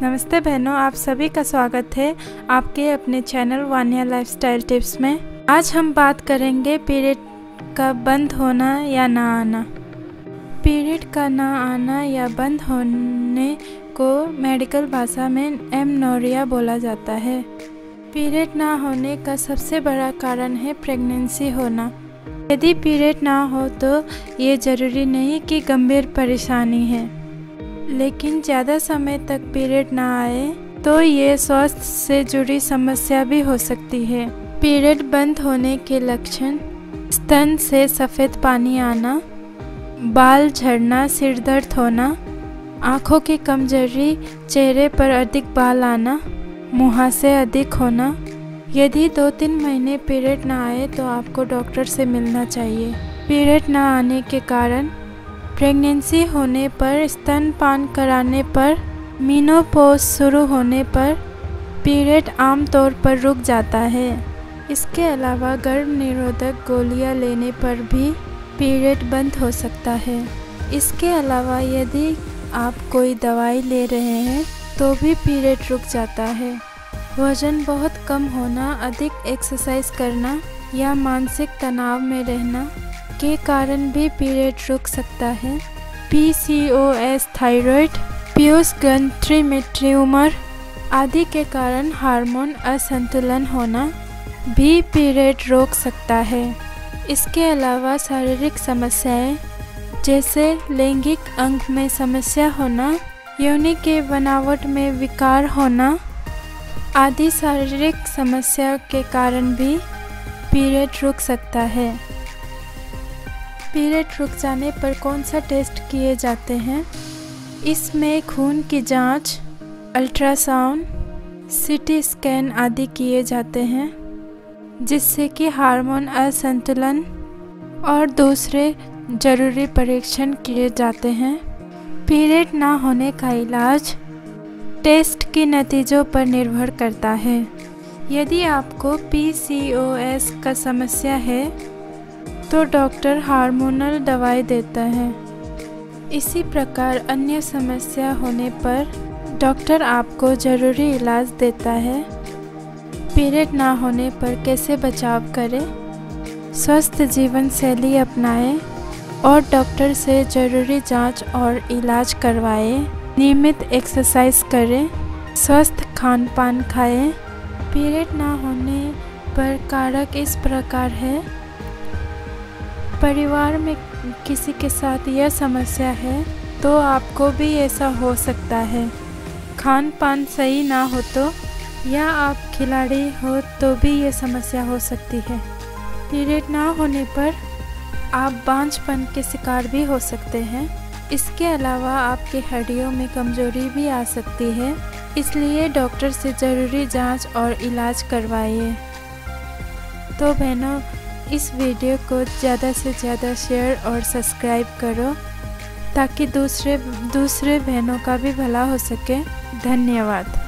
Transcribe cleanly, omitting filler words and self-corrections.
नमस्ते बहनों, आप सभी का स्वागत है आपके अपने चैनल वानिया लाइफस्टाइल टिप्स में। आज हम बात करेंगे पीरियड का बंद होना या ना आना। पीरियड का ना आना या बंद होने को मेडिकल भाषा में एमनोरिया बोला जाता है। पीरियड ना होने का सबसे बड़ा कारण है प्रेगनेंसी होना। यदि पीरियड ना हो तो ये ज़रूरी नहीं कि गंभीर परेशानी है, लेकिन ज़्यादा समय तक पीरियड ना आए तो ये स्वास्थ्य से जुड़ी समस्या भी हो सकती है। पीरियड बंद होने के लक्षण: स्तन से सफ़ेद पानी आना, बाल झड़ना, सिर दर्द होना, आँखों की कमजोरी, चेहरे पर अधिक बाल आना, मुहासे अधिक होना। यदि 2-3 महीने पीरियड ना आए तो आपको डॉक्टर से मिलना चाहिए। पीरियड ना आने के कारण: प्रेगनेंसी होने पर, स्तनपान कराने पर, मेनोपॉज शुरू होने पर पीरियड आमतौर पर रुक जाता है। इसके अलावा गर्भ निरोधक गोलियां लेने पर भी पीरियड बंद हो सकता है। इसके अलावा यदि आप कोई दवाई ले रहे हैं तो भी पीरियड रुक जाता है। वजन बहुत कम होना, अधिक एक्सरसाइज करना या मानसिक तनाव में रहना के कारण भी पीरियड रुक सकता है। PCOS, थायराइड, पीयूष ग्रंथि में ट्यूमर आदि के कारण हार्मोन असंतुलन होना भी पीरियड रोक सकता है। इसके अलावा शारीरिक समस्याएं जैसे लैंगिक अंग में समस्या होना, योनि के बनावट में विकार होना आदि शारीरिक समस्या के कारण भी पीरियड रुक सकता है। पीरियड रुक जाने पर कौन सा टेस्ट किए जाते हैं? इसमें खून की जांच, अल्ट्रासाउंड, CT स्कैन आदि किए जाते हैं, जिससे कि हार्मोन असंतुलन और दूसरे जरूरी परीक्षण किए जाते हैं। पीरियड ना होने का इलाज टेस्ट के नतीजों पर निर्भर करता है। यदि आपको PCOS का समस्या है तो डॉक्टर हार्मोनल दवाई देता है। इसी प्रकार अन्य समस्या होने पर डॉक्टर आपको ज़रूरी इलाज देता है। पीरियड ना होने पर कैसे बचाव करें? स्वस्थ जीवन शैली अपनाएं और डॉक्टर से ज़रूरी जांच और इलाज करवाएं। नियमित एक्सरसाइज करें, स्वस्थ खान पान खाएं। पीरियड ना होने पर कारक इस प्रकार है: परिवार में किसी के साथ यह समस्या है तो आपको भी ऐसा हो सकता है। खान पान सही ना हो तो, या आप खिलाड़ी हो तो भी ये समस्या हो सकती है। पीरियड ना होने पर आप बांझपन के शिकार भी हो सकते हैं। इसके अलावा आपकी हड्डियों में कमजोरी भी आ सकती है, इसलिए डॉक्टर से ज़रूरी जांच और इलाज करवाइए। तो बहनों, इस वीडियो को ज़्यादा से ज़्यादा शेयर और सब्सक्राइब करो ताकि दूसरे बहनों का भी भला हो सके। धन्यवाद।